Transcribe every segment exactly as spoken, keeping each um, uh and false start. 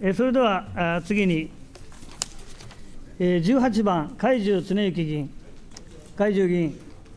それでは次に、じゅうはちばん、海重恒之議員。海重議員。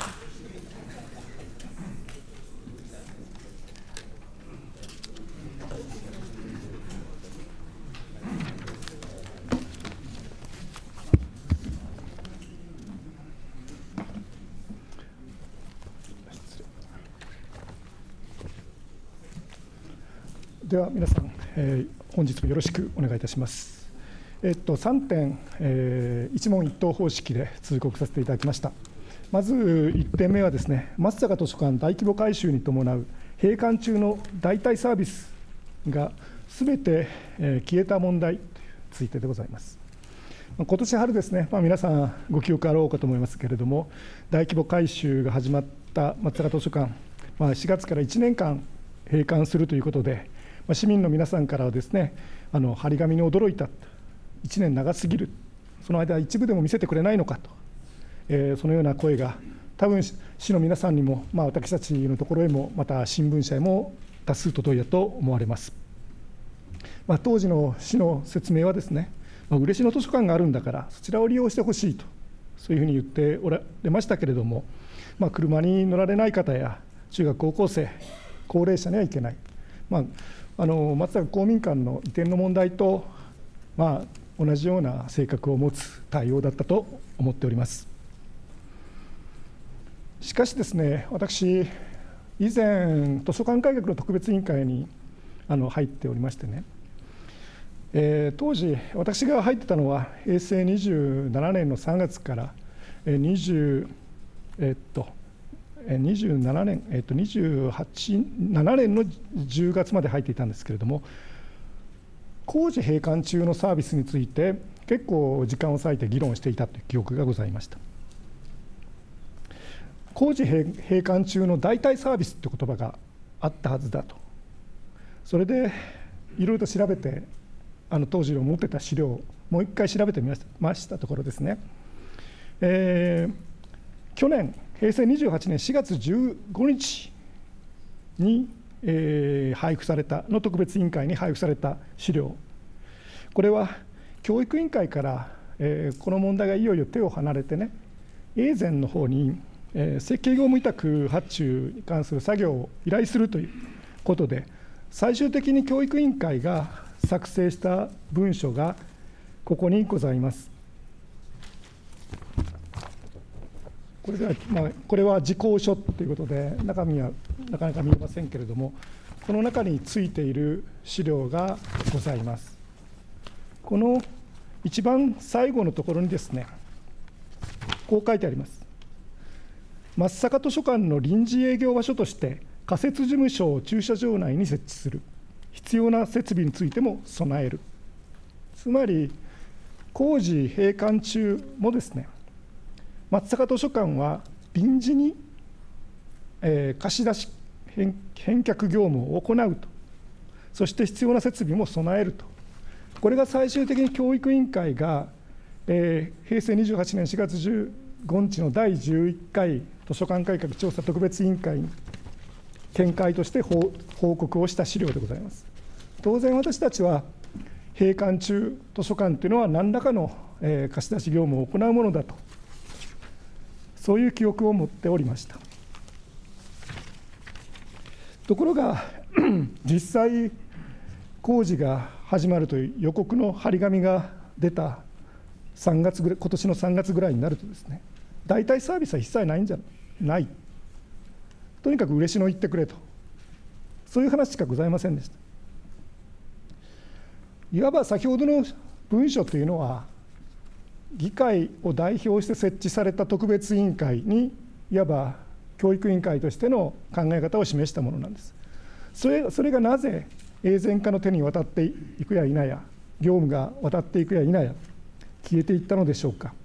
では皆さん、えー、本日もよろしくお願いいたします。えっと、さんてん、えー、一問一答方式で通告させていただきました。まずいってんめはですね、松坂図書館大規模改修に伴う閉館中の代替サービスがすべて、えー、消えた問題についてでございます。今年春ですね、まあ、皆さんご記憶あろうかと思いますけれども、大規模改修が始まった松坂図書館、まあ、しがつからいちねんかん閉館するということで、市民の皆さんからはですね、あの張り紙に驚いた、いちねん長すぎる、その間、一部でも見せてくれないのかと、えー、そのような声が、多分市の皆さんにも、まあ、私たちのところへも、また新聞社へも多数届いたと思われます。まあ、当時の市の説明はですね、まあ、嬉野図書館があるんだから、そちらを利用してほしいと、そういうふうに言っておられましたけれども、まあ、車に乗られない方や、中学、高校生、高齢者にはいけない。まああの松坂公民館の移転の問題と、まあ、同じような性格を持つ対応だったと思っております。しかしですね、私、以前、図書館改革の特別委員会にあの入っておりましてね、えー、当時、私が入ってたのは、へいせいにじゅうななねんのさんがつから、えーにじゅう、えー、っと、にじゅうななねん、えっと、にじゅうはち、ななねんのじゅうがつまで入っていたんですけれども、工事閉館中のサービスについて、結構時間を割いて議論していたという記憶がございました。工事閉館中の代替サービスという言葉があったはずだと、それでいろいろと調べて、あの当時持ってた資料をもう一回調べてみましたところですね、えー、去年、へいせいにじゅうはちねんしがつじゅうごにちに、えー、配布されたの特別委員会に配布された資料、これは教育委員会から、えー、この問題がいよいよ手を離れてね、永前の方に、えー、設計業務委託発注に関する作業を依頼するということで、最終的に教育委員会が作成した文書がここにございます。これでは、まあ、これは時効書ということで、中身はなかなか見えませんけれども、この中についている資料がございます。この一番最後のところにですね、こう書いてあります。松坂図書館の臨時営業場所として、仮設事務所を駐車場内に設置する、必要な設備についても備える。つまり、工事閉館中もですね、松坂図書館は臨時に、えー、貸し出し返、返却業務を行うと、そして必要な設備も備えると、これが最終的に教育委員会が、えー、へいせいにじゅうはちねんしがつじゅうごにちのだいじゅういっかい図書館改革調査特別委員会に見解として報告をした資料でございます。当然、私たちは閉館中、図書館というのは何らかの、えー、貸し出し業務を行うものだと、そういう記憶を持っておりました。ところが、実際、工事が始まるという予告の張り紙が出たさんがつぐらい、今年のさんがつぐらいになるとですね、代替サービスは一切ないんじゃない、とにかく嬉野行ってくれと、そういう話しかございませんでした。いわば先ほどの文書というのは、議会を代表して設置された特別委員会に、いわば教育委員会としての考え方を示したものなんです。それ、それがなぜ、永前家の手に渡っていくや否や、業務が渡っていくや否や、消えていったのでしょうか。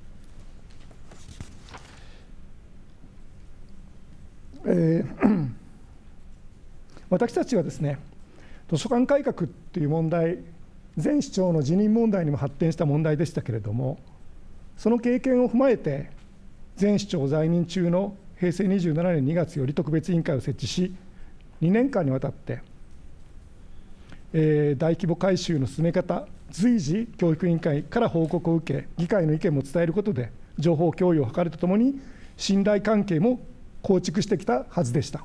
えー、私たちはですね、図書館改革っていう問題、前市長の辞任問題にも発展した問題でしたけれども、その経験を踏まえて、前市長在任中のへいせいにじゅうななねんにがつより特別委員会を設置し、にねんかんにわたって、 えー、大規模改修の進め方、随時、教育委員会から報告を受け、議会の意見も伝えることで、情報共有を図るとともに、信頼関係も構築してきたはずでした。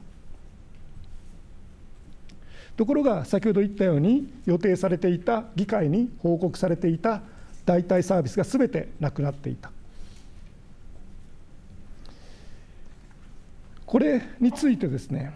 ところが、先ほど言ったように、予定されていた、議会に報告されていた代替サービスがすべてなくなっていた。これについてですね、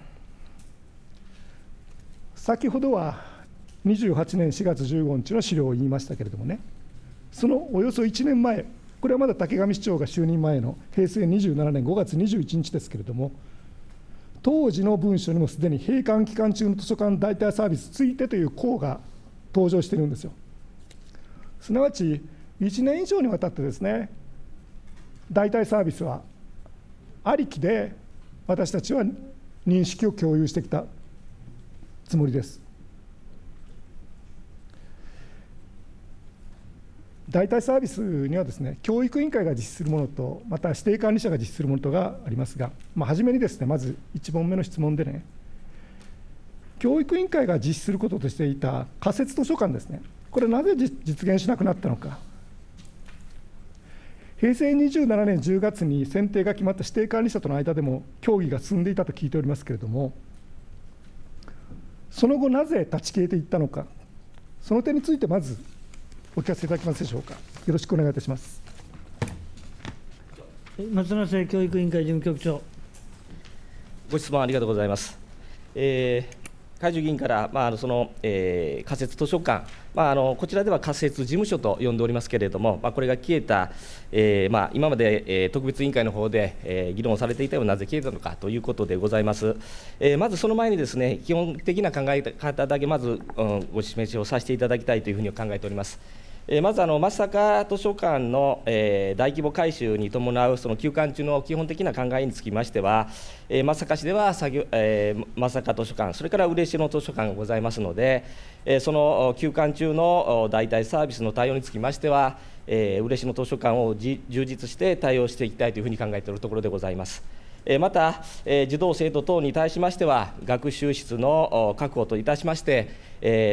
先ほどはにじゅうはちねんしがつじゅうごにちの資料を言いましたけれどもね、そのおよそいちねんまえ、これはまだ竹上市長が就任前のへいせいにじゅうななねんごがつにじゅういちにちですけれども、当時の文書にもすでに閉館期間中の図書館代替サービスについてという項が登場しているんですよ。すなわち、いちねん以上にわたってですね、代替サービスはありきで、私たちは認識を共有してきたつもりです。代替サービスにはですね、教育委員会が実施するものと、また指定管理者が実施するものとがありますが、まあ、初めにですね、まずいち問目の質問でね、教育委員会が実施することとしていた仮設図書館ですね、これ、なぜ実現しなくなったのか。へいせいにじゅうななねんじゅうがつに選定が決まった指定管理者との間でも協議が進んでいたと聞いておりますけれども、その後、なぜ立ち消えていったのか、その点についてまずお聞かせいただけますでしょうか。よろしくお願いいたします。 松野瀬教育委員会事務局長。 ご質問ありがとうございます。えー海授議員から、まあ、あのその、えー、仮設図書館、まあ、あのこちらでは仮設事務所と呼んでおりますけれども、まあ、これが消えた、えーまあ、今まで、えー、特別委員会の方で、えー、議論をされていたようなぜ消えたのかということでございます。えー、まずその前にですね、基本的な考え方だけまず、うん、ご示しをさせていただきたいというふうに考えております。えー、まずあの、松阪図書館の、えー、大規模改修に伴うその休館中の基本的な考えにつきましては、えー、松阪市では作業、えー、松阪図書館、それから嬉野図書館がございますので、えー、その休館中の代替サービスの対応につきましては、えー、嬉野図書館を充実して対応していきたいというふうに考えているところでございます。また、児童・生徒等に対しましては、学習室の確保といたしまして、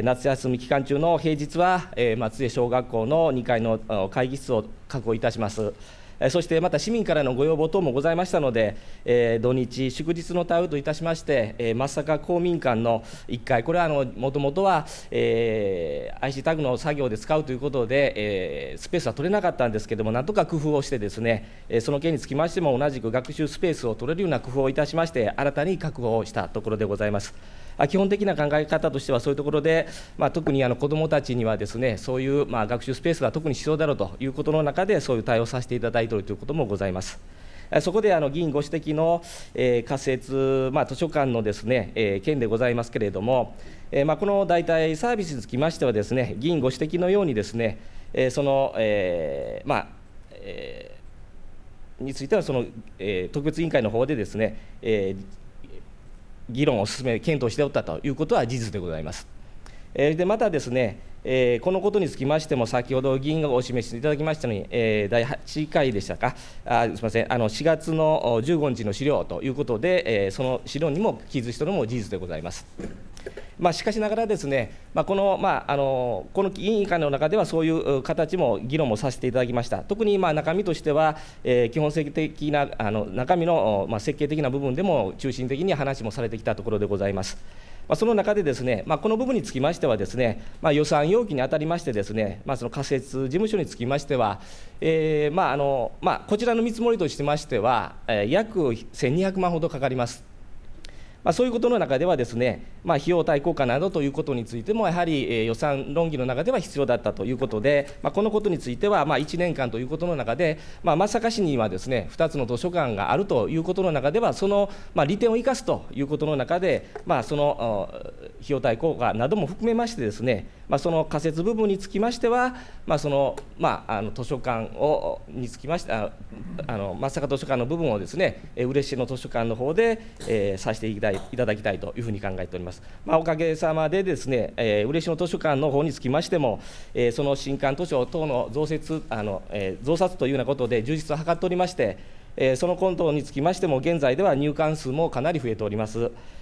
夏休み期間中の平日は、松江小学校のにかいの会議室を確保いたします。そしてまた市民からのご要望等もございましたので、土日、祝日の対応といたしまして、松阪公民館のいっかい、これはもともとは、えー、アイシー タグの作業で使うということで、えー、スペースは取れなかったんですけれども、なんとか工夫をしてですね、その件につきましても、同じく学習スペースを取れるような工夫をいたしまして、新たに確保をしたところでございます。基本的な考え方としては、そういうところで、まあ、特にあの子どもたちにはですね、そういうまあ学習スペースが特に必要だろうということの中で、そういう対応をさせていただいているということもございます。そこであの議員ご指摘の、えー、仮設、まあ、図書館のですね、えー、件でございますけれども、えーまあ、この代替サービスにつきましてはですね、議員ご指摘のようにですね、えー、その、えー、まあ、えー、についてはその、えー、特別委員会の方でですね、えー議論を進め、検討しておったということは事実でございます。でまたですね、えー、このことにつきましても、先ほど議員がお示しいただきましたのに、えー、だいはちかいでしたか、あすみません、あのしがつのじゅうごにちの資料ということで、えー、その資料にも記述しているのも事実でございます。まあ、しかしながらですね、まあ、この、まあ、あのこの委員会の中ではそういう形も議論もさせていただきました。特にまあ中身としては、えー、基本的なあの中身の、まあ、設計的な部分でも中心的に話もされてきたところでございます。まあ、その中でですね、まあ、この部分につきましてはですね、まあ、予算要求にあたりましてですね、まあ、その仮設事務所につきましては、えーまああのまあ、こちらの見積もりとしましては、えー、約せんにひゃくまんほどかかります。まあ、そういうことの中ではですね、まあ、費用対効果などということについても、やはり、えー、予算論議の中では必要だったということで、まあ、このことについては、まあ、いちねんかんということの中で、まあ、松阪市にはですね、ふたつの図書館があるということの中では、その、まあ、利点を生かすということの中で、まあ、その費用対効果なども含めましてですね、まあ、その仮設部分につきましては、まあそのまあ、あの図書館をにつきまして、ああの松阪図書館の部分をですね、嬉野図書館の方で、えー、させていただいただきたいというふうに考えております。まあ、おかげさまでですね、えー、嬉野図書館の方につきましても、えー、その新館図書等の増設、あの、えー、増刷というようなことで充実を図っておりまして、えー、その根拠につきましても、現在では入館数もかなり増えております。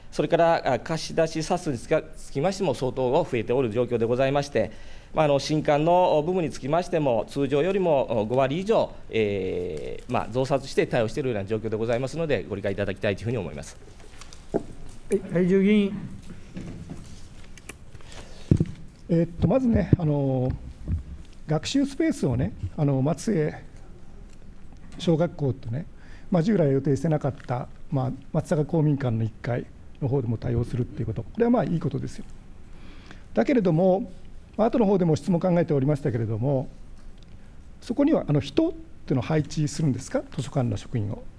それから貸し出し冊数につきましても相当増えておる状況でございまして、まあ、あの新館の部分につきましても、通常よりもご割以上、えーまあ、増刷して対応しているような状況でございますので、ご理解いただきたいというふうに思います。 会場議員。 えー、っとまずね、あの学習スペースをね、あの松江小学校とね、まあ、従来予定してなかった、まあ、松阪公民館のいっかいの方でも対応するっていうこと、これはまあいいことですよ。だけれども、後の方でも質問考えておりましたけれども、そこにはあの人っていうのを配置するんですか、図書館の職員を。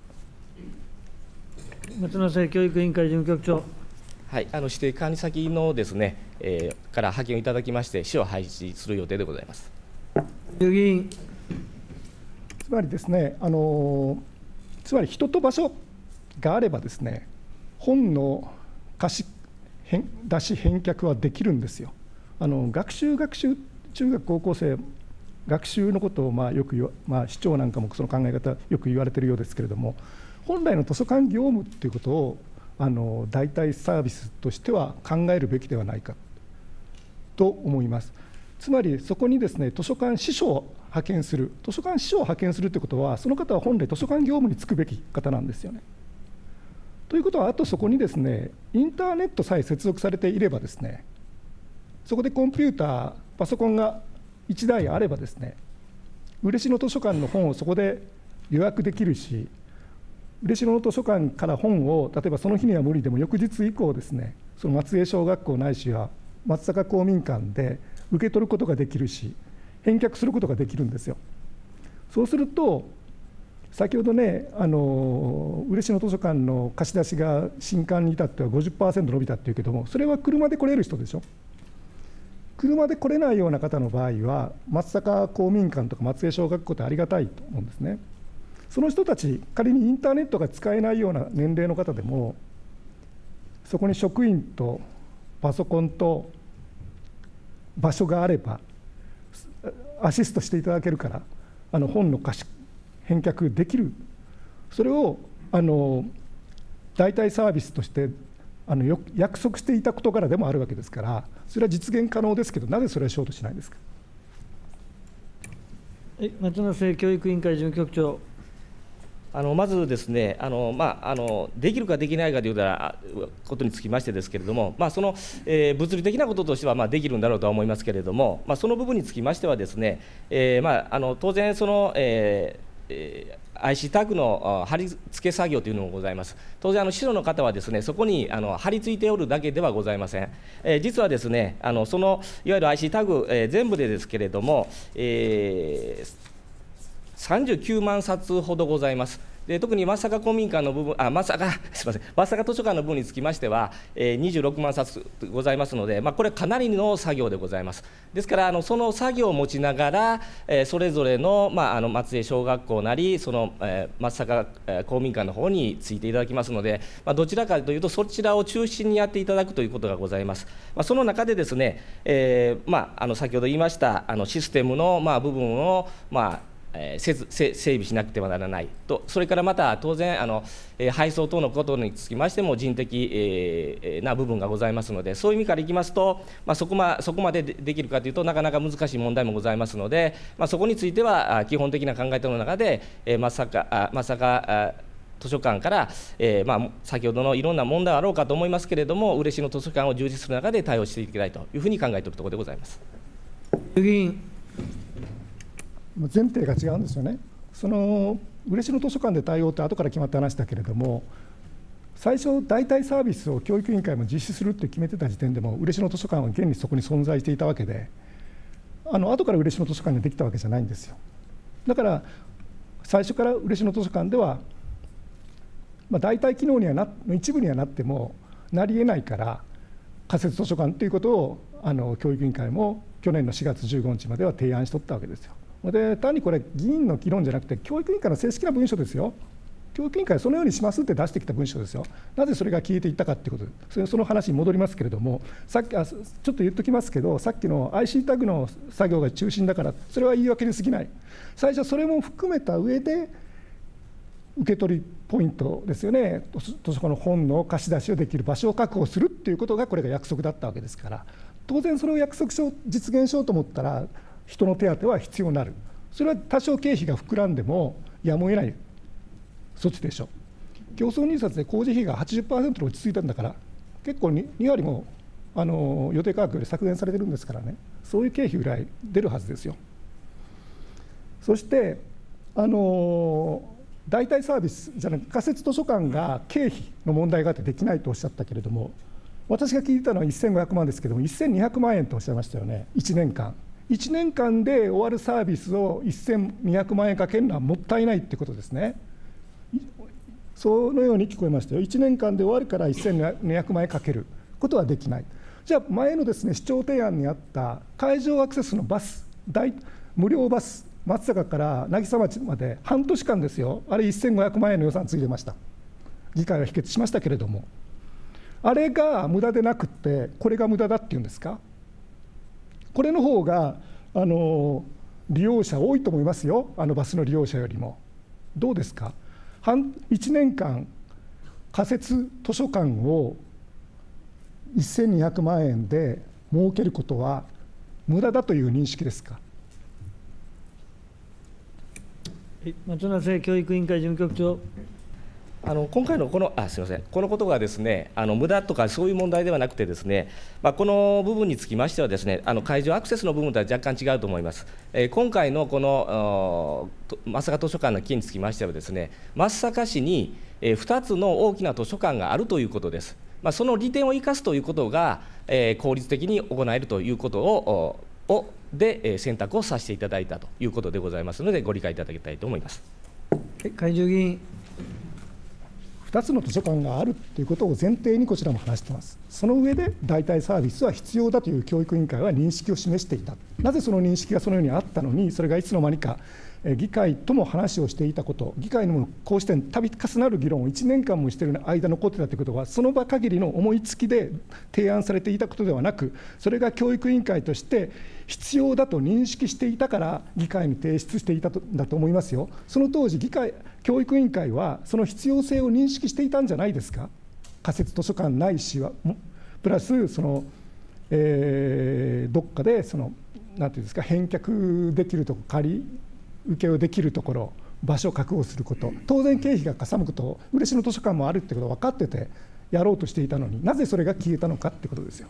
松野瀬教育委員会事務局長。 はい、あの指定管理先のですね、えー、から派遣をいただきまして、市を配置する予定でございます。 議員。 つまりですね、あのつまり人と場所があればですね、本の貸し返出し返却はできるんですよ。あの学習学習中学高校生学習のことをまあよく言わ、まあ、市長なんかもその考え方よく言われているようですけれども、本来の図書館業務っていうことをあの代替サービスとしては考えるべきではないかと思います。つまりそこにですね、図書館司書を派遣する、図書館司書を派遣するということは、その方は本来図書館業務に就くべき方なんですよね。ということは、あとそこにですね、インターネットさえ接続されていればですね、そこでコンピューター、パソコンがいちだいあればですね、嬉野図書館の本をそこで予約できるし、嬉野図書館から本を、例えばその日には無理でも翌日以降ですね、その松江小学校ないしは松阪公民館で受け取ることができるし、返却することができるんですよ。そうすると、先ほどね、あの嬉野図書館の貸し出しが新館に至っては ごじゅっパーセント 伸びたっていうけども、それは車で来れる人でしょ。車で来れないような方の場合は、松阪公民館とか松江小学校ってありがたいと思うんですね。その人たち、仮にインターネットが使えないような年齢の方でも、そこに職員とパソコンと場所があれば、アシストしていただけるから、あの本の貸し返却できる、それをあの代替サービスとしてあのよ約束していた事柄でもあるわけですから、それは実現可能ですけど、なぜそれはしようとしないんですか。 松野瀬教育委員会事務局長。 あのまずですね、あのまあ、あのできるかできないかということにつきましてですけれども、まあ、その、えー、物理的なこととしてはまあできるんだろうとは思いますけれども、まあ、その部分につきましてはですね、えーまあ、あの当然その、えーえーアイシー タグの貼り付け作業というのもございます。当然、あの市の方はですね、そこにあの貼り付いておるだけではございません。えー、実はですね、あのそのいわゆる アイシー タグ、えー、全部でですけれども、えー、さんじゅうきゅうまんさつほどございます。で特に松阪公民館の部分、あ松阪すみません、松阪図書館の部分につきましては、えー、にじゅうろくまんさつございますので、まあ、これはかなりの作業でございます。ですから、あのその作業を持ちながら、えー、それぞれの、まあ、あの松江小学校なり、その、えー、松阪、えー、公民館の方についていただきますので、まあ、どちらかというと、そちらを中心にやっていただくということがございます。まあ、その中でですね、えーまあ、あの先ほど言いましたあのシステムの、まあ、部分を、まあえー、整備しなくてはならないと、それからまた当然あの、えー、配送等のことにつきましても人的、えー、な部分がございますので、そういう意味からいきますと、まあ、そこまそこまで で, できるかというとなかなか難しい問題もございますので、まあ、そこについては基本的な考え方の中で、えー、まさかまさか図書館から、えーまあ、先ほどのいろんな問題はあろうかと思いますけれども、嬉野図書館を充実する中で対応していきたいというふうに考えているところでございます。 議員前提が違うんですよね。その嬉野図書館で対応って後から決まった話だけれども、最初、代替サービスを教育委員会も実施するって決めてた時点でも、嬉野図書館は現にそこに存在していたわけで、あの後から嬉野図書館ができたわけじゃないんですよ。だから、最初から嬉野図書館では、まあ、代替機能にはなの一部にはなっても、なりえないから、仮設図書館ということをあの教育委員会も去年のしがつじゅうごにちまでは提案しとったわけですよ。で単にこれ、議員の議論じゃなくて、教育委員会の正式な文書ですよ。教育委員会はそのようにしますって出してきた文書ですよ。なぜそれが消えていったかということで、それその話に戻りますけれども、さっきあちょっと言っときますけど、さっきの アイシー タグの作業が中心だから、それは言い訳に過ぎない。最初、それも含めた上で、 受け取りポイントですよね、図書館の本の貸し出しをできる場所を確保するっていうことが、これが約束だったわけですから、当然、それを約束を実現しようと思ったら、人の手当は必要になる、それは多少経費が膨らんでもやむを得ない措置でしょう。競争入札で工事費が はちじゅっパーセント に落ち着いたんだから、結構 に, に割もあの予定価格より削減されてるんですからね、そういう経費ぐらい出るはずですよ。そして、あの代替サービスじゃなくて、仮設図書館が経費の問題があってできないとおっしゃったけれども、私が聞いたのはせんごひゃくまんですけれども、せんにひゃくまんえんとおっしゃいましたよね、いちねんかん。いちねんかんで終わるサービスをせんにひゃくまんえんかけるのはもったいないってことですね。そのように聞こえましたよ。いちねんかんで終わるからせんにひゃくまんえんかけることはできない。じゃあ、前のですね、市長提案にあった会場アクセスのバス、大無料バス、松坂から渚町まで半年間ですよ、あれせんごひゃくまんえんの予算ついてました。議会は否決しましたけれども、あれが無駄でなくって、これが無駄だっていうんですか。これの方があの利用者多いと思いますよ、あのバスの利用者よりも。どうですか。半いちねんかん仮設図書館をせんにひゃくまんえんで設けることは無駄だという認識ですか。 松瀬教育委員会事務局長。 あの今回のこのあすみません、このことがですね、あの無駄とかそういう問題ではなくてですね、まあ、この部分につきましてはですね、あの会場アクセスの部分とは若干違うと思います。えー、今回のこの松阪図書館の件につきましてはですね、松阪市にふたつの大きな図書館があるということです。まあ、その利点を生かすということが、えー、効率的に行えるということををで選択をさせていただいたということでございますので、ご理解いただきたいと思います。 会場議員。 ふたつの図書館があるということを前提にこちらも話しています。その上で代替サービスは必要だという教育委員会は認識を示していた。なぜその認識がそのようにあったのに、それがいつの間にか議会とも話をしていたこと、議会にもこうして度重なる議論をいちねんかんもしている間残っていたということは、その場限りの思いつきで提案されていたことではなく、それが教育委員会として必要だと認識していたから議会に提出していたんだと思いますよ。その当時議会教育委員会はその必要性を認識していたんじゃないですか。仮設図書館ないしはプラスその、えー、どっかでそのなんていうんですか、返却できるところ、借り受けをできるところ、場所を確保すること、当然経費がかさむこと、嬉野図書館もあるってことが分かっててやろうとしていたのに、なぜそれが消えたのかってことですよ。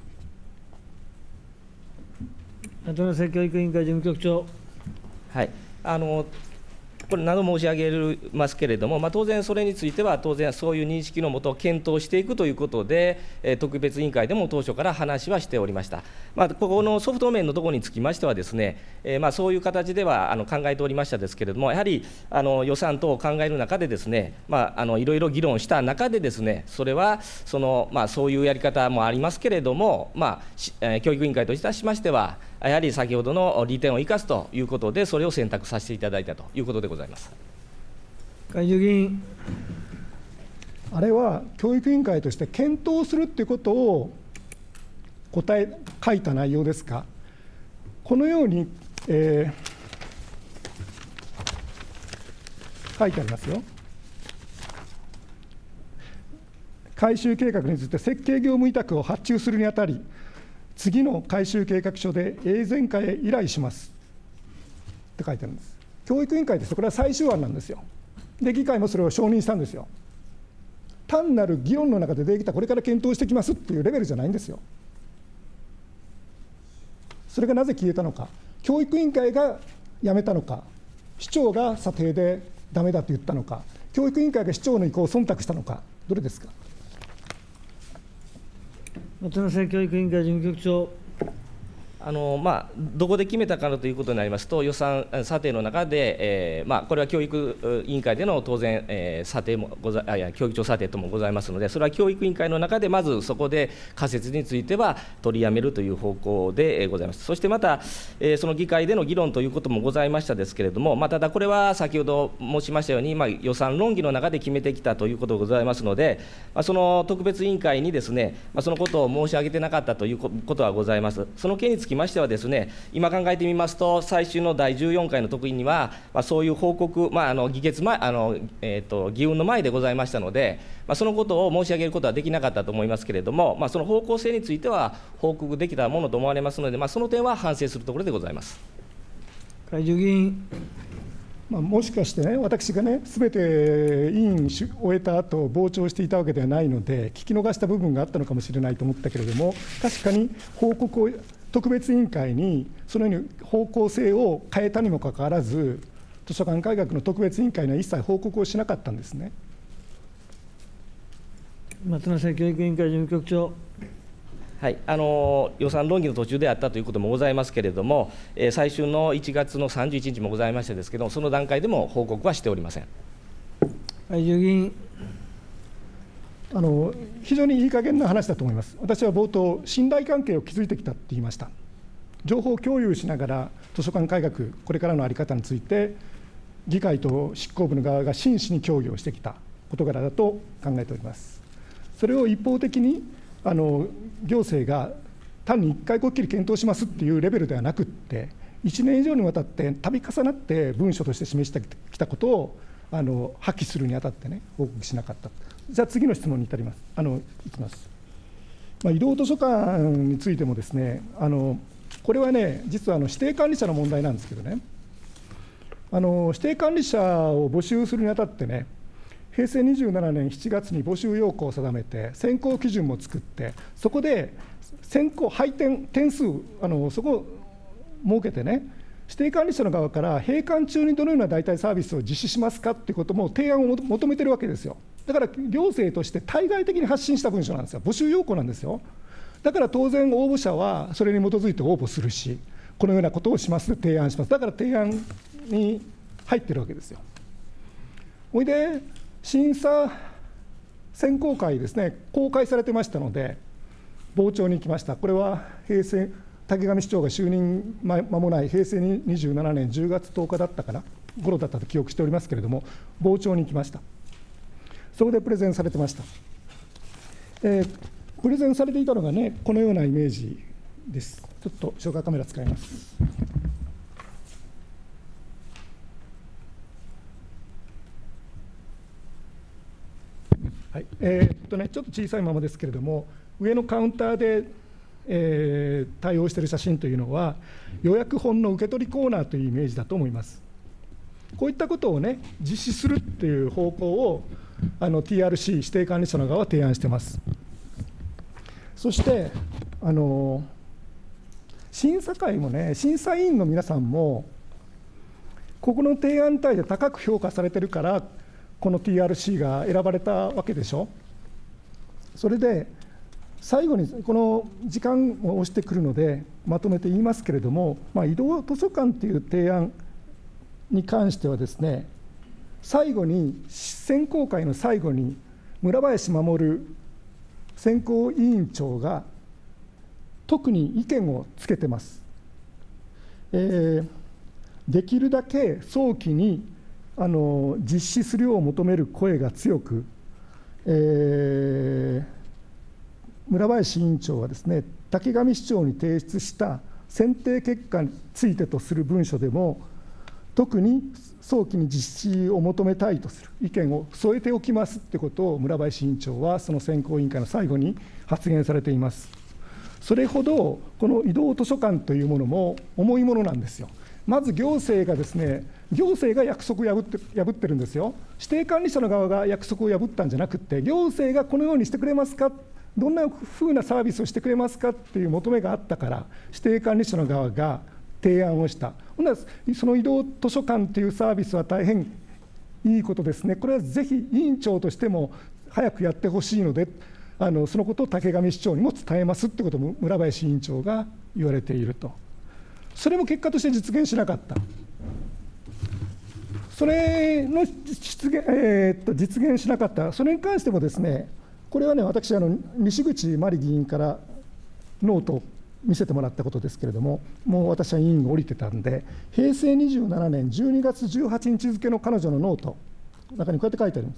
後瀬教育委員会事務局長。 はい、あのこれ、など申し上げますけれども、まあ、当然、それについては、当然、そういう認識のもと、検討していくということで、えー、特別委員会でも当初から話はしておりました。まあ、ここのソフト面のところにつきましてはですね、えーまあ、そういう形ではあの考えておりましたですけれども、やはりあの予算等を考える中でですね、まあ、あのいろいろ議論した中でですね、それはその、まあ、そういうやり方もありますけれども、まあえー、教育委員会といたしましては、やはり先ほどの利点を生かすということで、それを選択させていただいたということでございます。 会場議員。 あれは教育委員会として検討するということを答え書いた内容ですか。このように、えー、書いてありますよ。改修計画について設計業務委託を発注するにあたり、次の改修計画書で永全化へ依頼しますって書いてあるんです。教育委員会ですと、これは最終案なんですよ。で、議会もそれを承認したんですよ。単なる議論の中でできた、これから検討してきますっていうレベルじゃないんですよ。それがなぜ消えたのか、教育委員会がやめたのか、市長が査定でダメだと言ったのか、教育委員会が市長の意向を忖度したのか、どれですか。 松瀬教育委員会事務局長。 あのまあ、どこで決めたかということになりますと、予算査定の中で、えーまあ、これは教育委員会での当然、えー、査定もござあいや教育庁査定ともございますので、それは教育委員会の中で、まずそこで仮設については取りやめるという方向でございます。そしてまた、えー、その議会での議論ということもございましたですけれども、まあ、ただこれは先ほど申しましたように、まあ、予算論議の中で決めてきたということでございますので、まあ、その特別委員会にですね、まあ、そのことを申し上げてなかったということはございます。その件につききましてはですね、今考えてみますと、最終のだいじゅうよんかいの特委には、まあ、そういう報告、まあ、あの議決前、あのえー、と議運の前でございましたので、まあ、そのことを申し上げることはできなかったと思いますけれども、まあ、その方向性については報告できたものと思われますので、まあ、その点は反省するところでございます。 海中議員。 まあ、もしかしてね、私がね、すべて委員終えた後傍聴していたわけではないので、聞き逃した部分があったのかもしれないと思ったけれども、確かに報告を、特別委員会にそのように方向性を変えたにもかかわらず、図書館改革の特別委員会には一切報告をしなかったんですね。 松永教育委員会事務局長。 はい、あの予算論議の途中であったということもございますけれども、えー、最終のいちがつのさんじゅういちにちもございましたですけれども、その段階でも報告はしておりません。 海中議員。 あの非常にいい加減な話だと思います。私は冒頭、信頼関係を築いてきたって言いました。情報共有しながら、図書館改革、これからの在り方について、議会と執行部の側が真摯に協議をしてきた事柄だと考えております。それを一方的にあの行政が単にいっかいこっきり検討しますっていうレベルではなくって、いちねん以上にわたって度重なって文書として示してきたことをあの破棄するにあたってね、報告しなかった。じゃあ次の質問に至ります。あのいきます。まあ、移動図書館についてもですね、あのこれはね、実はあの指定管理者の問題なんですけどね、あの指定管理者を募集するにあたってね、へいせいにじゅうななねんしちがつに募集要項を定めて、選考基準も作って、そこで選考、配点、点数、あのそこを設けてね、指定管理者の側から閉館中にどのような代替サービスを実施しますかということも提案を求めてるわけですよ。だから行政として対外的に発信した文書なんですよ、募集要項なんですよ。だから当然、応募者はそれに基づいて応募するし、このようなことをしますと提案します。だから提案に入ってるわけですよ。ほいで審査選考会ですね、公開されてましたので、傍聴に行きました。これは平成、竹上市長が就任まもないへいせいにじゅうななねんじゅうがつとおかだったかな、頃だったと記憶しておりますけれども、傍聴に行きました。そこでプレゼンされてました。えー、プレゼンされていたのがね、このようなイメージです。ちょっと消火カメラ使います。はいえーっとね、ちょっと小さいままですけれども、上のカウンターで、えー、対応している写真というのは、予約本の受け取りコーナーというイメージだと思います。こういったことをね、実施するっていう方向をあの ティーアールシー 指定管理者の側は提案しています。そしてあの審査会もね、審査委員の皆さんも、ここの提案に対して高く評価されてるから、この ティーアールシー が選ばれたわけでしょ。それで最後に、この時間も押してくるので、まとめて言いますけれども、まあ、移動図書館という提案に関してはですね、最後に、選考会の最後に、村林守選考委員長が、特に意見をつけてます。えー、できるだけ早期にあの実施するよう求める声が強く、えー、村林委員長はですね、竹上市長に提出した選定結果についてとする文書でも、特に早期に実施を求めたいとする意見を添えておきますということを、村林委員長はその選考委員会の最後に発言されています。それほど、この移動図書館というものも重いものなんですよ。まず行政がですね、行政が約束を破って破ってるんですよ。指定管理者の側が約束を破ったんじゃなくて、行政がこのようにしてくれますか、どんなふうなサービスをしてくれますかっていう求めがあったから、指定管理者の側が提案をした。ほんならその移動図書館というサービスは大変いいことですね。これはぜひ委員長としても早くやってほしいので、あのそのことを竹上市長にも伝えますってことを村林委員長が言われていると。それも結果として実現しなかった。それの実現、えー、っと実現しなかった、それに関してもですね、これはね、私、あの西口真理議員からノートを見せてもらったことですけれども、もう私は委員を降りてたんで、へいせいにじゅうななねんじゅうにがつじゅうはちにち付の彼女のノート、中にこうやって書いてあります。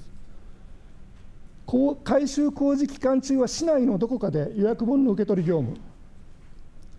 改修工事期間中は市内のどこかで予約本の受け取り業務、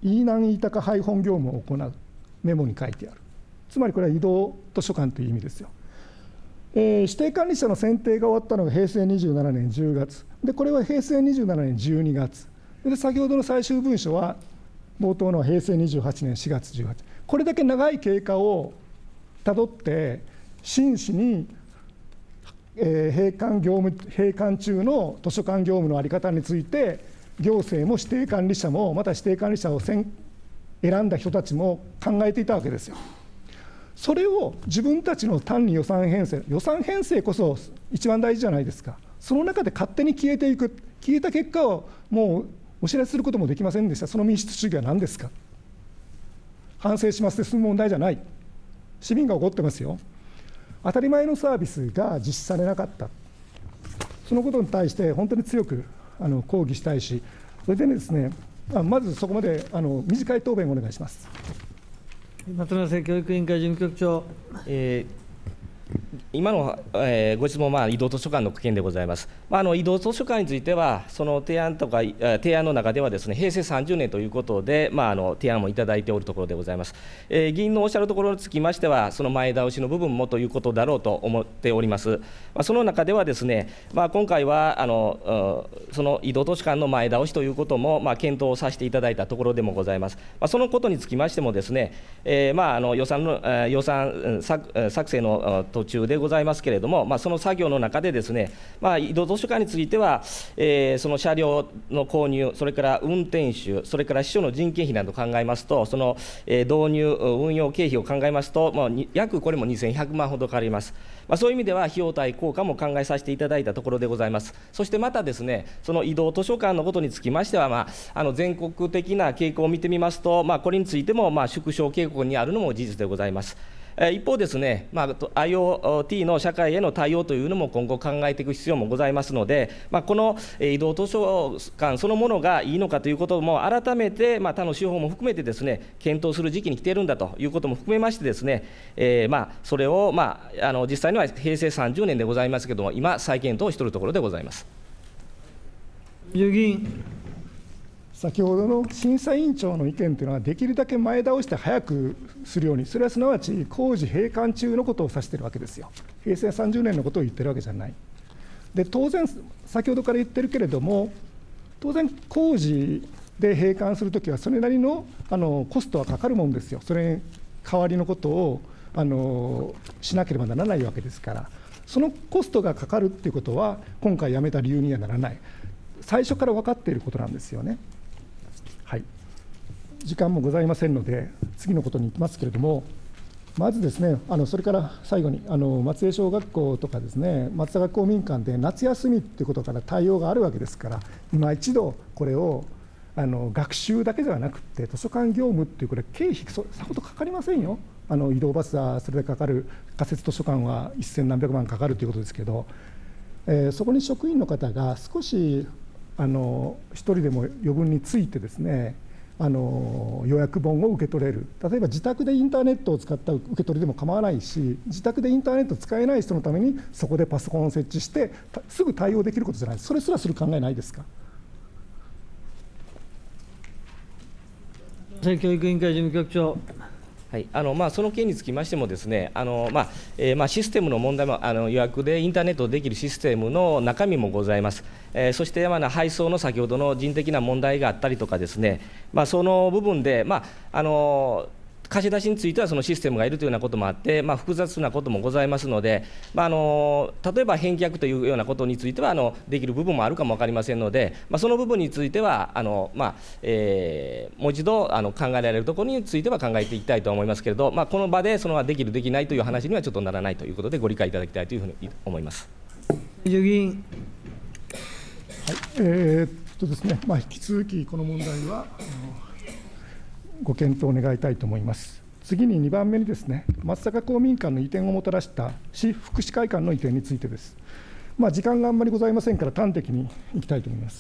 飯南飯高配本業務を行うメモに書いてある。つまりこれは移動図書館という意味ですよ。えー、指定管理者の選定が終わったのがへいせいにじゅうななねんじゅうがつで、これはへいせいにじゅうななねんじゅうにがつで、先ほどの最終文書は冒頭のへいせいにじゅうはちねんしがつじゅうはちにち、これだけ長い経過をたどって真摯に、えー、閉館業務閉館中の図書館業務の在り方について行政も指定管理者もまた指定管理者を選んだ人たちも考えていたわけですよ。それを自分たちの単に予算編成、予算編成こそ一番大事じゃないですか。その中で勝手に消えていく、消えた結果をもうお知らせすることもできませんでした。その民主主義は何ですか。反省しますで済む問題じゃない。市民が怒ってますよ。当たり前のサービスが実施されなかった、そのことに対して本当に強くあの抗議したいし、それでですね、まずそこまであの短い答弁をお願いします。 松村教育委員会事務局長。 えー今の、えー、ご質問は、まあ、移動図書館の件でございます。まあ、あの移動図書館については、その提案とか、提案の中ではですね、へいせいさんじゅうねんということで、まあ、あの提案もいただいておるところでございます。えー、議員のおっしゃるところにつきましては、その前倒しの部分もということだろうと思っております。まあ、その中ではですね、まあ、今回はあのその移動図書館の前倒しということも、まあ、検討させていただいたところでもございます。まあ、そのことにつきましてもですね、えーまあ、あの予算の予算作作成の途中でございますけれども、まあ、その作業の中でですね、まあ、移動図書館については、えー、その車両の購入、それから運転手、それから秘書の人件費など考えますと、その、えー、導入、運用経費を考えますと、まあ、約これもにせんひゃくまんほどかかります。まあ、そういう意味では、費用対効果も考えさせていただいたところでございます。そしてまたですね、その移動図書館のことにつきましては、まあ、あの全国的な傾向を見てみますと、まあ、これについてもまあ縮小傾向にあるのも事実でございます。一方ですね、まあ、アイオーティー の社会への対応というのも今後考えていく必要もございますので、まあ、この移動図書館そのものがいいのかということも改めて、まあ、他の手法も含めてですね、検討する時期に来ているんだということも含めましてですね、えー、まあそれを、まあ、あの実際にはへいせいさんじゅうねんでございますけれども、今、再検討をしているところでございます。 議員先ほどの審査委員長の意見というのは、できるだけ前倒して早くするように、それはすなわち工事閉館中のことを指しているわけですよ。へいせいさんじゅうねんのことを言ってるわけじゃない。で、当然、先ほどから言ってるけれども、当然、工事で閉館するときは、それなりのあのコストはかかるもんですよ。それに代わりのことをあのしなければならないわけですから、そのコストがかかるっていうことは、今回やめた理由にはならない。最初から分かっていることなんですよね。はい、時間もございませんので、次のことに行きますけれども、まずですね、あのそれから最後に、あの松江小学校とかですね、松田学校民間で夏休みということから対応があるわけですから、今一度、これをあの学習だけではなくて、図書館業務っていう、これ、経費、さほどかかりませんよ、あの移動バスはそれでかかる、仮設図書館はせんなんびゃくまんかかるということですけど、えー、そこに職員の方が少し、あの一人でも余分についてですね、あの予約本を受け取れる、例えば自宅でインターネットを使った受け取りでも構わないし、自宅でインターネット使えない人のために、そこでパソコンを設置して、すぐ対応できることじゃない、それすらする考えないですか。 教育委員会事務局長。 はいあのまあ、その件につきましてもですね、あのまあえーまあ、システムの問題もあの予約でインターネットできるシステムの中身もございます。えー、そして、まあ、配送の先ほどの人的な問題があったりとかですね、まあ、その部分で、まああの貸し出しについてはそのシステムがいるというようなこともあって、まあ、複雑なこともございますので、まあ、あの例えば返却というようなことについてはあのできる部分もあるかも分かりませんので、まあ、その部分についてはあの、まあえー、もう一度あの考えられるところについては考えていきたいと思いますけれど、まあ、この場でそのできる、できないという話にはちょっとならないということで、ご理解いただきたいというふうに思います。 議員、はいえー、っとですねまあ、引き続きこの問題はご検討願いたいと思います。次ににばんめにですね、松阪公民館の移転をもたらした市福祉会館の移転についてです。まあ、時間があんまりございませんから、端的にいきたいと思います。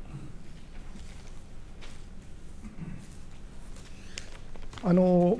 あの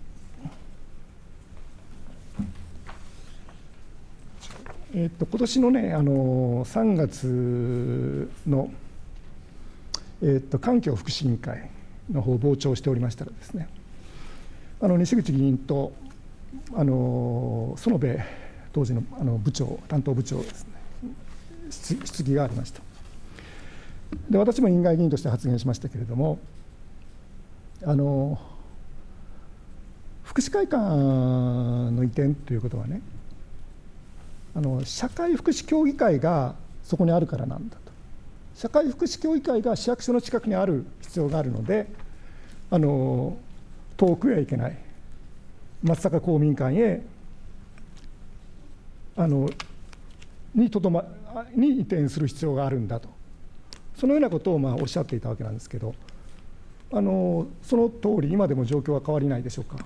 えー、っと今年のね、あのさんがつの、えー、っと環境福祉委員会の方を傍聴しておりましたらですね、あの西口議員とあの園部当時のあの部長、担当部長ですね、質質疑がありました。で、私も委員会議員として発言しましたけれども、あの福祉会館の移転ということはね、あの社会福祉協議会がそこにあるからなんだと。社会福祉協議会が市役所の近くにある必要があるので、あの遠くへは行けない、松阪公民館へあのにとどまに移転する必要があるんだと、そのようなことをまあおっしゃっていたわけなんですけど、あのその通り、今でも状況は変わりないでしょうか。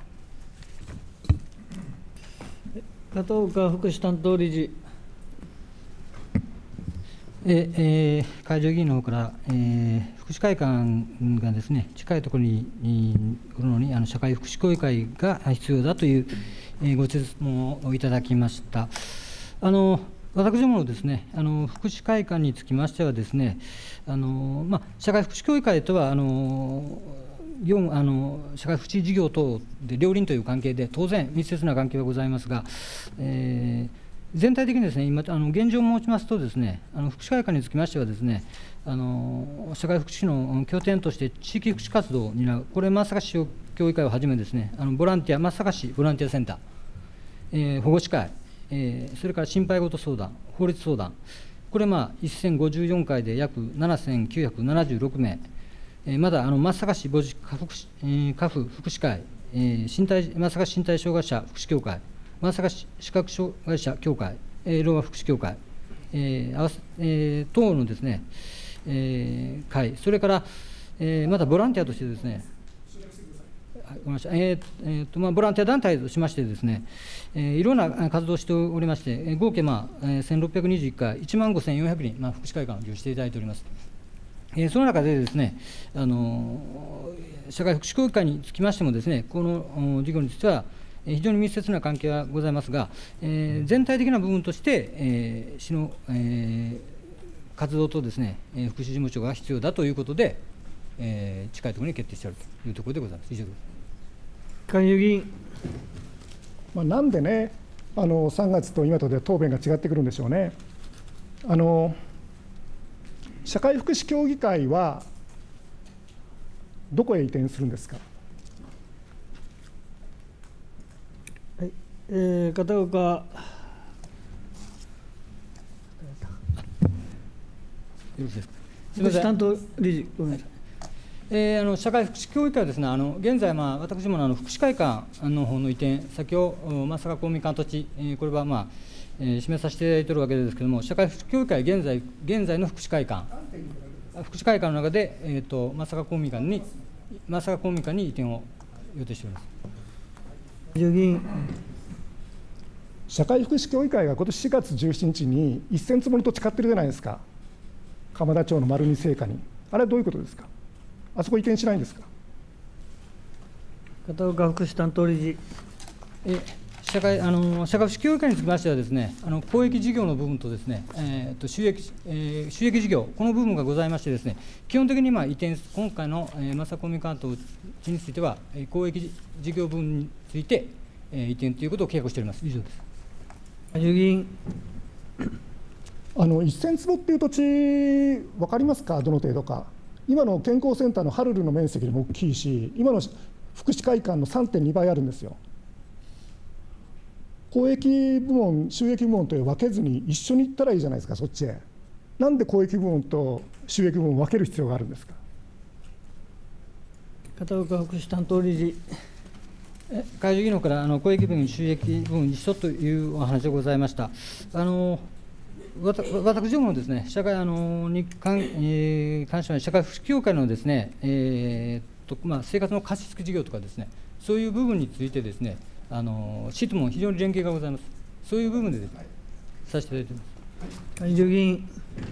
片岡福祉担当理事。 ええー、会場議員の方から、えー、福祉会館がですね、近いところに来るのにあの社会福祉協議会が必要だという、えー、ご質問をいただきました。あの私どものですね、あの福祉会館につきましてはですね、あのまあ、社会福祉協議会とはあの業務あの社会福祉事業等で両輪という関係で当然密接な関係はございますが、えー全体的にですね、今、あの現状を申しますとですね、あの福祉会館につきましてはですね、あの社会福祉の拠点として地域福祉活動を担う、これ、松阪市協議会をはじめですね、あのボランティア、松阪市ボランティアセンター、えー、保護司会、えー、それから心配事相談、法律相談、これ、まあ、せんごじゅうよんかいで約ななせんきゅうひゃくななじゅうろくめい、えー、まだあの松阪市母子家福祉、えー、家父福祉会、えー、身体松阪市身体障害者福祉協会、松阪市視覚障害者協会、えー、老和福祉協会、えー合わせえー、等のですね、えー、会、それから、えー、またボランティアとしてですね、ごめんなさい、えーえーとまあ、ボランティア団体としましてですね、えー、いろんな活動をしておりまして、合計、まあえー、せんろっぴゃくにじゅういっかい、いちまんごせんよんひゃくにん、まあ、福祉会館を利用していただいております。えー、その中でですね、あの社会福祉協議会につきましてもですね、この事業については、非常に密接な関係はございますが、えー、全体的な部分として、えー、市の、えー、活動とですね、えー、福祉事務所が必要だということで、えー、近いところに決定しているというところでございます。以上です。 勧誘議員。 まあ、なんでね、あのさんがつと今とで答弁が違ってくるんでしょうね。あの社会福祉協議会はどこへ移転するんですか。 はい、えー、片岡よろしいですか。 福祉担当理事、ごめんなさい。 えー、あの社会福祉協議会はですね、あの現在、まあ、私もあの福祉会館の方の移転先を松阪公民館土地、えー、これは、まあえー、示させていただいているわけですけれども、社会福祉協議会現在現在の福祉会館福祉会館の中で、えー、と松阪公民館に松阪公民館に移転を予定しております。 議員。 社会福祉協議会が今年しがつじゅうしちにちにせんつぼの土地買ってるじゃないですか、鎌田町の丸二製菓に。あれはどういうことですか。あそこ移転しないんですか。 片岡福祉担当理事。 え社会あの社会福祉協議会につきましてはですね、あの公益事業の部分とですね、えー、と収益、えー、収益事業、この部分がございましてですね、基本的にまあ移転、今回の、えー、松阪公民館と地については、公益事業分について、えー、移転ということを計画しております。以上です。 議員。 あのせんつぼっていう土地、分かりますか、どの程度か。今の健康センターのハルルの面積も大きいし、今の福祉会館の さんてんにばいあるんですよ。公益部門、収益部門と分けずに一緒に行ったらいいじゃないですか、そっちへ。なんで公益部門と収益部門を分ける必要があるんですか。 片岡福祉担当理事。 会場議員の方からあの公益分、収益分一緒というお話でございました。あの私どものですね、社会あのに関、えー、関しては社会福祉協会のですね、えーとまあ、生活の貸し付け事業とかですね、そういう部分についてですね、あの市とも非常に連携がございます。そういう部分でです、ね、させていただいています。 会場議員。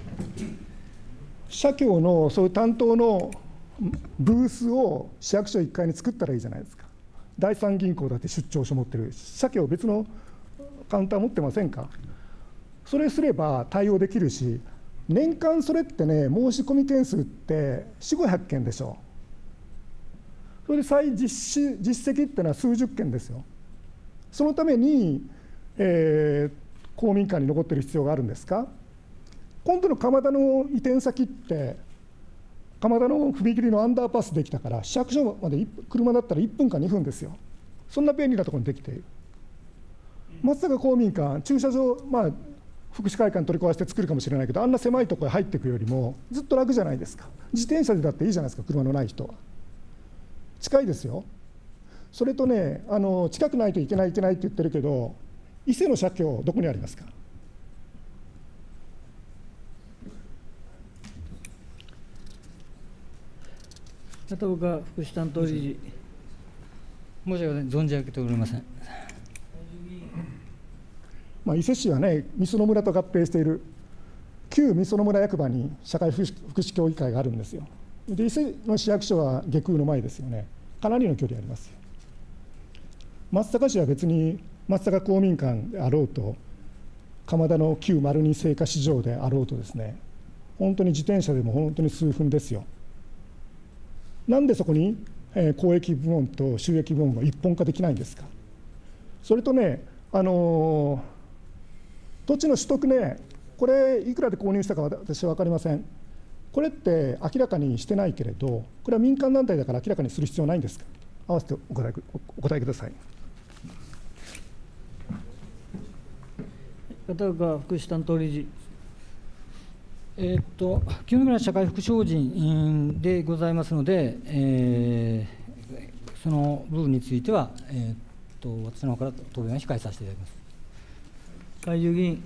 社協のそういう担当のブースを市役所いっかいに作ったらいいじゃないですか。第三銀行だって出張所持ってる、社協別のカウンター持ってませんか。それすれば対応できるし、年間それってね、申し込み件数ってよん、ごひゃくけんでしょ。 それで再実施実績っていうのは数十件ですよ。そのために、えー、公民館に残っている必要があるんですか。今度の蒲田の移転先って、蒲田の踏切のアンダーパスできたから、市役所まで車だったらいっぷんかにふんですよ。そんな便利なところにできている。松坂公民館、駐車場、まあ、福祉会館取り壊して作るかもしれないけど、あんな狭いところへ入っていくよりも、ずっと楽じゃないですか。自転車でだっていいじゃないですか、車のない人は。近いですよ。それとね、あの近くないといけない、いけないって言ってるけど、伊勢の社協、どこにありますか。 片岡福祉担当理事。 申し訳ございません、存じ上げておりません。 まあ、伊勢市はね、御園村と合併している旧御園村役場に社会福祉福祉協議会があるんですよ。で、伊勢の市役所は下空の前ですよね。かなりの距離ありますよ。松阪市は別に松阪公民館であろうと、蒲田の旧丸二青果市場であろうとですね、本当に自転車でも本当に数分ですよ。なんでそこに、えー、公益部門と収益部門が一本化できないんですか。それとね、あのー、土地の取得ね、これ、いくらで購入したか私は分かりません。これって明らかにしてないけれど、これは民間団体だから明らかにする必要ないんですか。合わせてお答えお答えください。 片岡福祉担当理事。 えーっと基本的な社会福祉法人でございますので、えー、その部分については、えー、っと私の方から答弁を控えさせていただきます。 海中議員。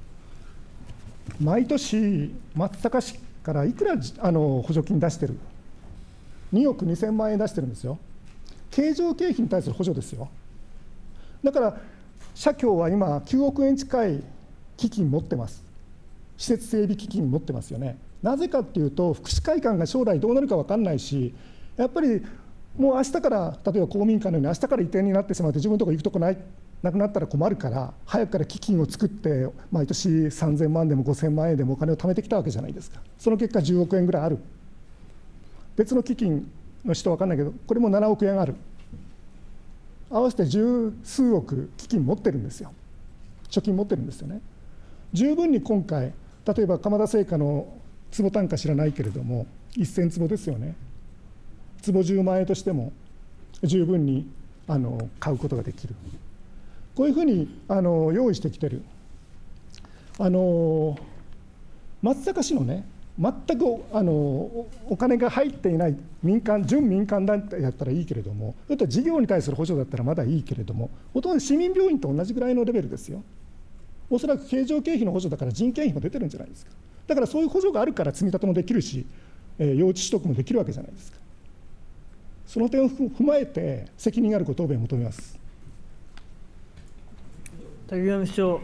毎年、松阪市からいくらあの補助金出してる、におくにせんまんえん出してるんですよ。経常経費に対する補助ですよ。だから、社協は今、きゅうおくえん近い基金持ってます。施設整備基金持ってますよね。なぜかっていうと、福祉会館が将来どうなるか分かんないし、やっぱりもう明日から、例えば公民館のように、明日から移転になってしまって、自分のところ行くとこないなくなったら困るから、早くから基金を作って、毎年さんぜんまんでもごせんまんえんでもお金を貯めてきたわけじゃないですか。その結果、じゅうおくえんぐらいある。別の基金の人分かんないけど、これもななおくえんある。合わせて十数億基金持ってるんですよ。貯金持ってるんですよね。十分に今回、例えば蒲田製菓の坪単価知らないけれども、せん坪ですよね。坪じゅうまんえんとしても十分にあの買うことができる。こういうふうにあの用意してきてる。あの松阪市のね、全くあのお金が入っていない民間、準民間団体だったらいいけれども、それと事業に対する補助だったらまだいいけれども、ほとんど市民病院と同じぐらいのレベルですよ。おそらく経常経費の補助だから人件費も出てるんじゃないですか。だからそういう補助があるから積み立てもできるし、えー、用地取得もできるわけじゃないですか。その点を踏まえて、責任あるご答弁を求めます。 竹上市長。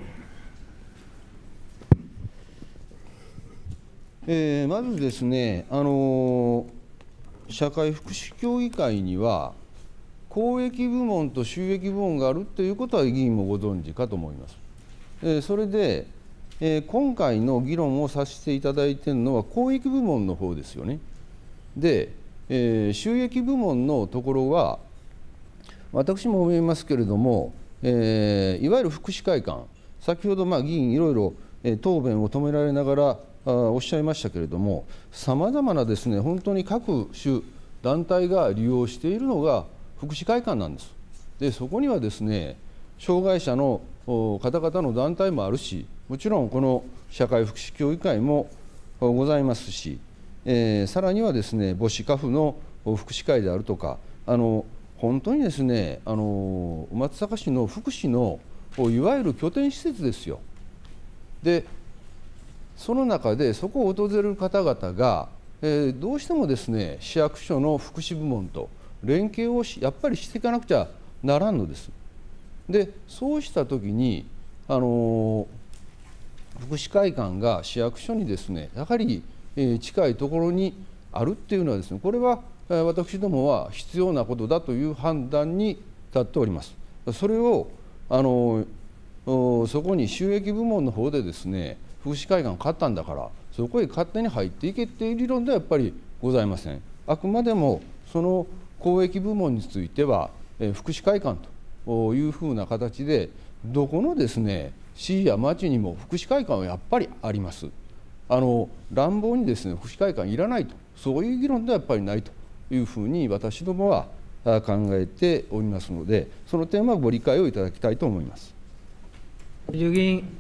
えー、まずですね、あのー、社会福祉協議会には、公益部門と収益部門があるということは議員もご存知かと思います。えー、それで、えー、今回の議論をさせていただいているのは、公益部門の方ですよね。で、えー、収益部門のところは、私も思いますけれども、えー、いわゆる福祉会館、先ほどまあ議員、いろいろ、えー、答弁を止められながらあおっしゃいましたけれども、さまざまなですね、本当に各種団体が利用しているのが福祉会館なんです。で、そこにはですね、障害者の方々の団体もあるし、もちろんこの社会福祉協議会もございますし、えー、さらにはですね、母子家父の福祉会であるとか、あの本当にですね、あの松阪市の福祉のいわゆる拠点施設ですよ。で、その中でそこを訪れる方々が、えー、どうしてもですね、市役所の福祉部門と連携をしやっぱりしていかなくちゃならんのです。で、そうしたときに、あの福祉会館が市役所にですね、やはり、えー、近いところにあるっていうのはですね、これは私どもは必要なことだという判断に立っております。それをあのそこに収益部門の方でですね、福祉会館を買ったんだから、そこへ勝手に入っていけっていう理論ではやっぱりございません。あくまでもその公益部門については、えー、福祉会館というふうな形で、どこのですね、市や町にも福祉会館はやっぱりあります。あの乱暴にですね、福祉会館いらないと、そういう議論ではやっぱりないというふうに私どもは考えておりますので、その点はご理解をいただきたいと思います。 衆議院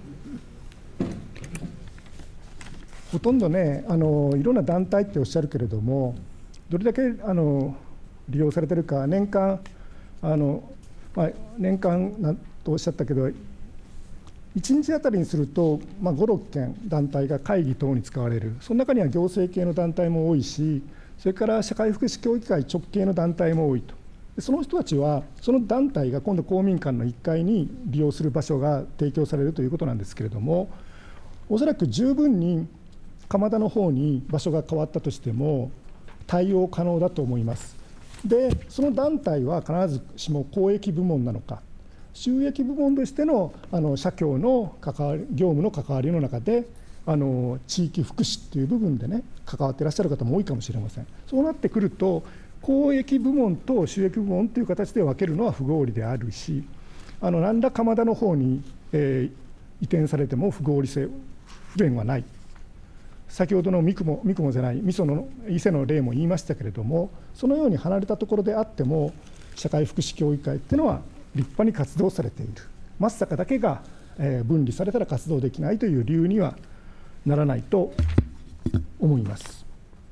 ほとんどね、あのいろんな団体っておっしゃるけれども、どれだけあの利用されてるか、年間、あのまあ、年間なんとおっしゃったけど、いちにちあたりにすると、まあ、ご、ろっけん団体が会議等に使われる、その中には行政系の団体も多いし、それから社会福祉協議会直系の団体も多いと。その人たちは、その団体が今度、公民館のいっかいに利用する場所が提供されるということなんですけれども、おそらく十分に蒲田の方に場所が変わったとしても、対応可能だと思います。で、その団体は必ずしも公益部門なのか、収益部門としてのあの社協の関わり、業務の関わりの中で、あの地域福祉っていう部分でね、関わっていらっしゃる方も多いかもしれません。そうなってくると、公益部門と収益部門という形で分けるのは不合理であるし、あの何ら蒲田の方に、えー、移転されても不合理性、不便はない。先ほどの三雲、三雲じゃない、味噌の伊勢の例も言いましたけれども、そのように離れたところであっても、社会福祉協議会っていうのは立派に活動されている。松阪だけが、えー、分離されたら活動できないという理由にはならないと思います。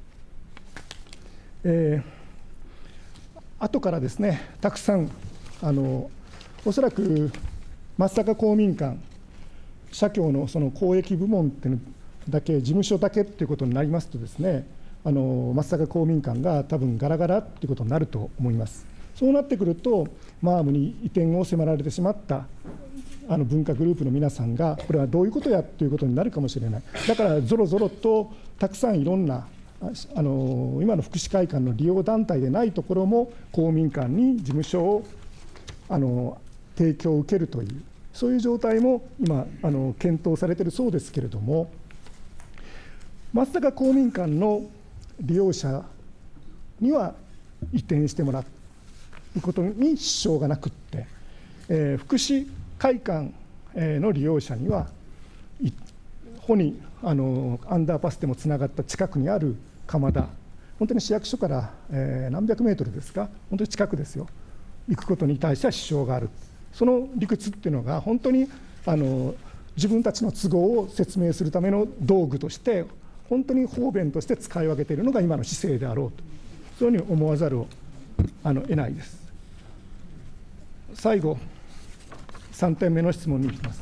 えー、後からですね、たくさん、あのおそらく松阪公民館、社協のその公益部門っていうのだけ、事務所だけっていうことになりますとですね、あの松阪公民館が多分ガラガラっていうことになると思います。そうなってくると、マームに移転を迫られてしまったあの文化グループの皆さんが、これはどういうことやということになるかもしれない。だからぞろぞろとたくさんいろんなあの今の福祉会館の利用団体でないところも公民館に事務所をあの提供を受けるという、そういう状態も今あの検討されているそうですけれども、松阪公民館の利用者には移転してもらうことに支障がなくって、えー、福祉会館の利用者には、ほにあのアンダーパスでもつながった近くにある蒲田、本当に市役所から、えー、何百メートルですか、本当に近くですよ、行くことに対しては支障がある、その理屈っていうのが、本当にあの自分たちの都合を説明するための道具として、本当に方便として使い分けているのが今の姿勢であろうと、そういうふうに思わざるをあの得ないです。最後、さんてんめの質問に行きます。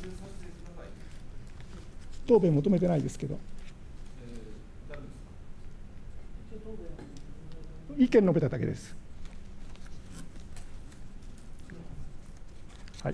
答弁求めてないですけど、意見述べただけです。はい。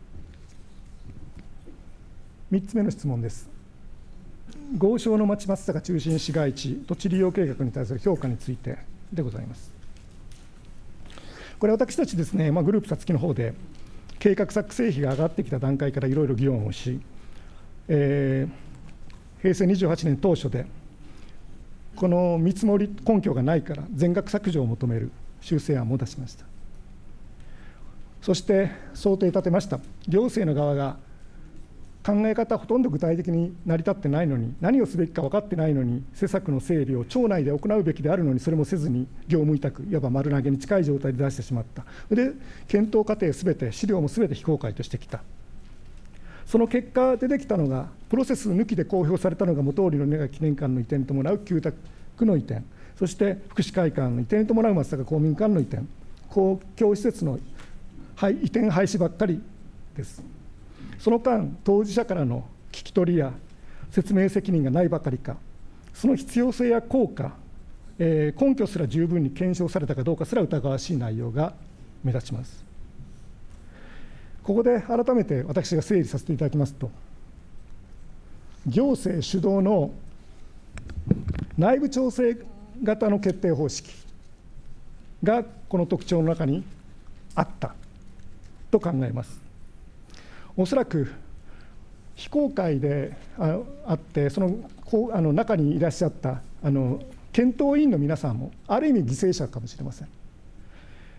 みっつめの質問です。豪商の町松阪中心市街地土地利用計画に対する評価についてでございます。これ、私たちですね、まあ、グループさつきの方で、計画作成費が上がってきた段階からいろいろ議論をし、えー、へいせいにじゅうはちねん当初で、この見積もり根拠がないから全額削除を求める修正案も出しました。そして想定立てました。行政の側が考え方ほとんど具体的に成り立ってないのに、何をすべきか分かってないのに、施策の整理を町内で行うべきであるのに、それもせずに業務委託、いわば丸投げに近い状態で出してしまった。で、検討過程すべて、資料もすべて非公開としてきた。その結果、出てきたのが、プロセス抜きで公表されたのが、元織の根賀記念館の移転に伴う旧宅の移転、そして福祉会館の移転に伴う松阪公民館の移転、公共施設の移転廃止ばっかりです。その間、当事者からの聞き取りや説明責任がないばかりか、その必要性や効果、えー、根拠すら十分に検証されたかどうかすら疑わしい内容が目立ちます。ここで改めて私が整理させていただきますと、行政主導の内部調整型の決定方式がこの特徴の中にあったと考えます。おそらく非公開で あ, あってそのこうあの中にいらっしゃったあの検討委員の皆さんもある意味犠牲者かもしれません。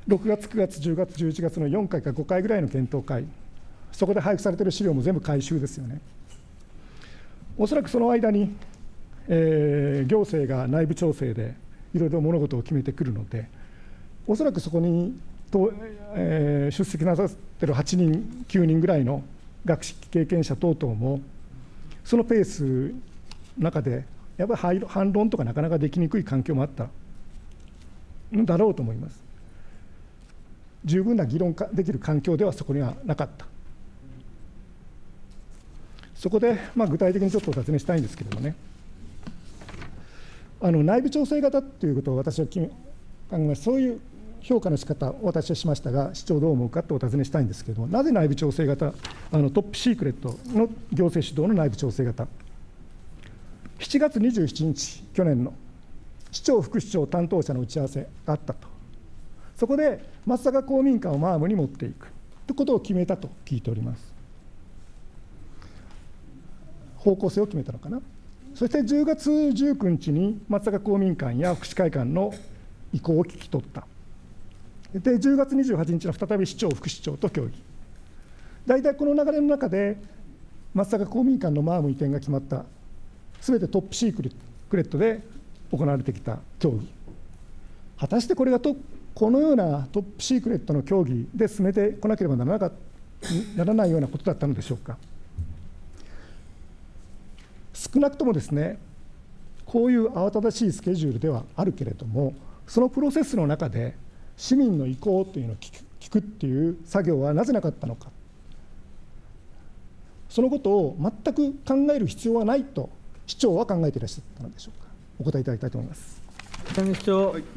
ろくがつ、くがつ、じゅうがつ、じゅういちがつのよんかいかごかいぐらいの検討会、そこで配布されている資料も全部回収ですよね。おそらくその間に、えー、行政が内部調整でいろいろ物事を決めてくるので、おそらくそこにと、えー、出席なさっているはちにん、きゅうにんぐらいの学識経験者等々も、そのペースの中で、やっぱり反論とかなかなかできにくい環境もあったんだろうと思います。十分な議論できる環境ではそこにはなかった。そこで、まあ、具体的にちょっとお尋ねしたいんですけれどもね、あの内部調整型ということを私は考えます。そういう評価の仕方を私はしましたが、市長どう思うかとお尋ねしたいんですけれども、なぜ内部調整型、あのトップシークレットの行政主導の内部調整型、しちがつにじゅうしちにち、去年の市長、副市長担当者の打ち合わせがあったと、そこで松阪公民館をマームに持っていくということを決めたと聞いております。方向性を決めたのかな。そしてじゅうがつじゅうくにちに松阪公民館や福祉会館の意向を聞き取った。で、じゅうがつにじゅうはちにちの再び市長、副市長と協議。大体この流れの中で、松阪公民館のマーム移転が決まった、すべてトップシークレットで行われてきた協議。果たしてこれがとこのようなトップシークレットの協議で進めてこなければならなかならないようなことだったのでしょうか。少なくともですね、こういう慌ただしいスケジュールではあるけれども、そのプロセスの中で市民の意向というのを聞く、聞くっていう作業はなぜなかったのか、そのことを全く考える必要はないと市長は考えていらっしゃったのでしょうか。お答えいただきたいと思います。 市長、はい、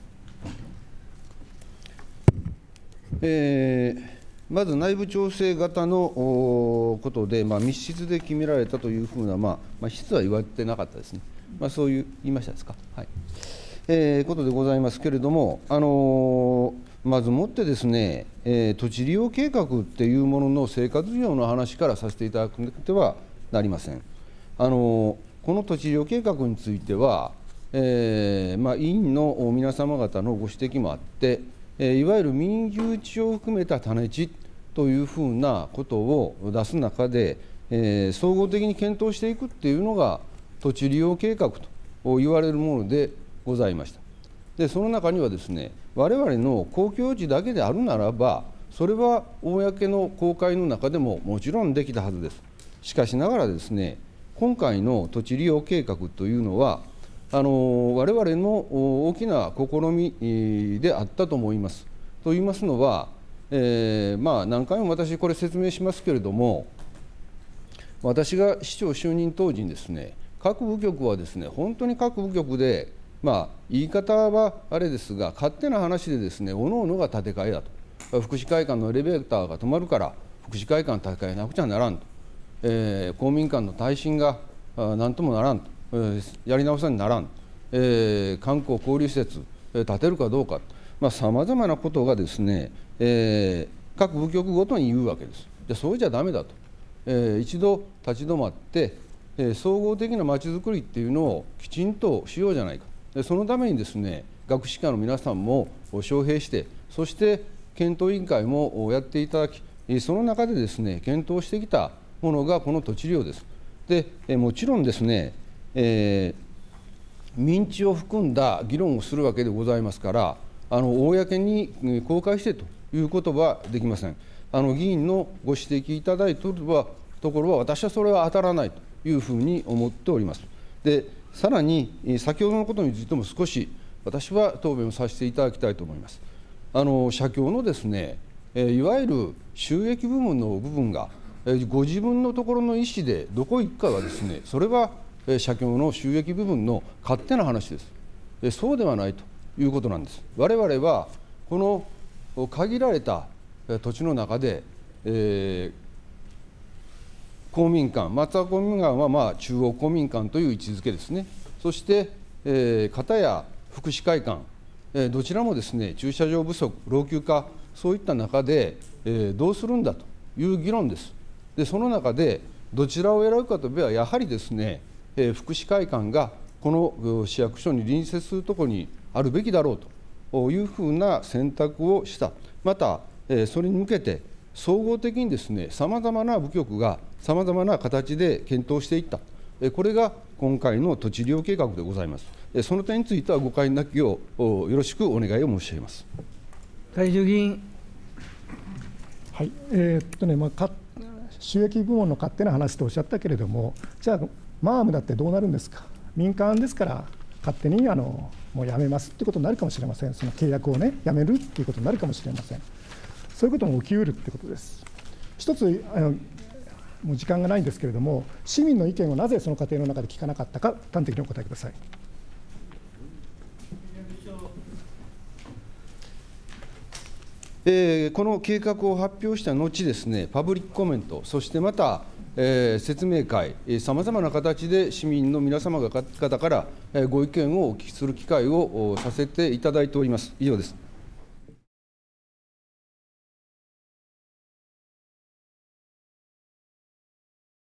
えーまず内部調整型のことで、まあ、密室で決められたというふうな、まあ、まあ、質は言われてなかったですね、まあ、そういう言いましたですか、はいえー、ことでございますけれども、あのー、まずもってですね、えー、土地利用計画っていうものの生活利用の話からさせていただくなくてはなりません。あのー、この土地利用計画については、えーまあ、委員の皆様方のご指摘もあって、いわゆる民有地を含めた種地というふうなことを出す中で、えー、総合的に検討していくっていうのが土地利用計画と言われるものでございました。で、その中にはですね、我々の公共地だけであるならば、それは公の公開の中でももちろんできたはずです。しかしながらですね、今回の土地利用計画というのは、あの我々の大きな試みであったと思います。と言いますのは、えーまあ、何回も私、これ説明しますけれども、私が市長就任当時にですね、各部局はですね、本当に各部局で、まあ、言い方はあれですが、勝手な話でですね、おのおのが建て替えだと、福祉会館のエレベーターが止まるから、福祉会館建て替えなくちゃならんと、えー、公民館の耐震がなんともならんと。やり直さにならん、えー、観光交流施設、えー、建てるかどうか、さまざ、まなことがですね、えー、各部局ごとに言うわけです。じゃそれじゃだめだと、えー、一度立ち止まって、えー、総合的なまちづくりっていうのをきちんとしようじゃないか、でそのためにですね、学士課の皆さんも招聘して、そして検討委員会もやっていただき、その中でですね、検討してきたものがこの土地利用です。で、もちろんですね、えー、民地を含んだ議論をするわけでございますから、あの公に公開してということはできません。あの議員のご指摘いただいているところは、私はそれは当たらないというふうに思っております。で、さらに先ほどのことについても少し私は答弁をさせていただきたいと思います。あの社協のですね、いわゆる収益部門の部分が、ご自分のところの意思でどこ行くかはですね、それは社協の収益部分の勝手な話です。そうではないということなんです。我々はこの限られた土地の中で、えー、公民館、松阪公民館はまあ中央公民館という位置づけですね。そして、えー、片や福祉会館、えー、どちらもですね、駐車場不足、老朽化、そういった中で、えー、どうするんだという議論です。で、その中でどちらを選ぶかといえば、やはりですね、福祉会館がこの市役所に隣接するところにあるべきだろうというふうな選択をした、また、それに向けて、総合的にですね、さまざまな部局がさまざまな形で検討していった、これが今回の土地利用計画でございます。その点については誤解なきよう、よろしくお願いを申し上げます。 会場議員。 はいえーっとねまあ、か収益部門の勝手な話とおっしゃったけれども、じゃあ、マームだってどうなるんですか、民間ですから、勝手にあのもうやめますってことになるかもしれません、その契約をね、やめるっていうことになるかもしれません、そういうことも起きうるってことです。一つあのもう時間がないんですけれども、市民の意見をなぜその過程の中で聞かなかったか、端的にお答えください。 えー、この計画を発表した後ですね、パブリックコメント、そしてまた、えー、説明会、さまざまな形で市民の皆様方から、えー、ご意見をお聞きする機会をさせていただいております。以上です。